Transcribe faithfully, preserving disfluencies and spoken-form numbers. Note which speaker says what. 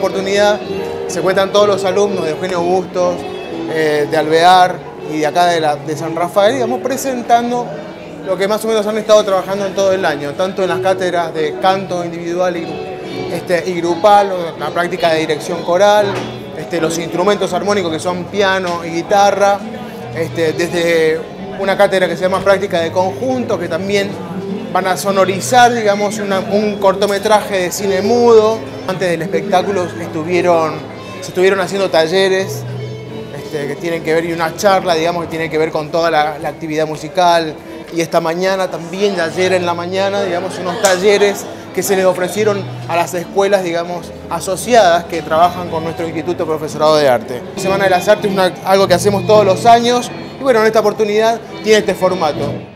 Speaker 1: oportunidad se cuentan todos los alumnos de Eugenio Bustos, eh, de Alvear y de acá de, la, de San Rafael, digamos, presentando lo que más o menos han estado trabajando en todo el año, tanto en las cátedras de canto individual y, este, y grupal, la práctica de dirección coral, este, los instrumentos armónicos que son piano y guitarra, este, desde una cátedra que se llama práctica de conjunto, que también van a sonorizar, digamos, una, un cortometraje de cine mudo. Antes del espectáculo estuvieron, se estuvieron haciendo talleres este, que tienen que ver, y una charla, digamos, que tiene que ver con toda la, la actividad musical. Y esta mañana también, de ayer en la mañana, digamos, unos talleres que se les ofrecieron a las escuelas, digamos, asociadas que trabajan con nuestro Instituto Profesorado de Arte. La Semana de las Artes es una, algo que hacemos todos los años y bueno, en esta oportunidad tiene este formato.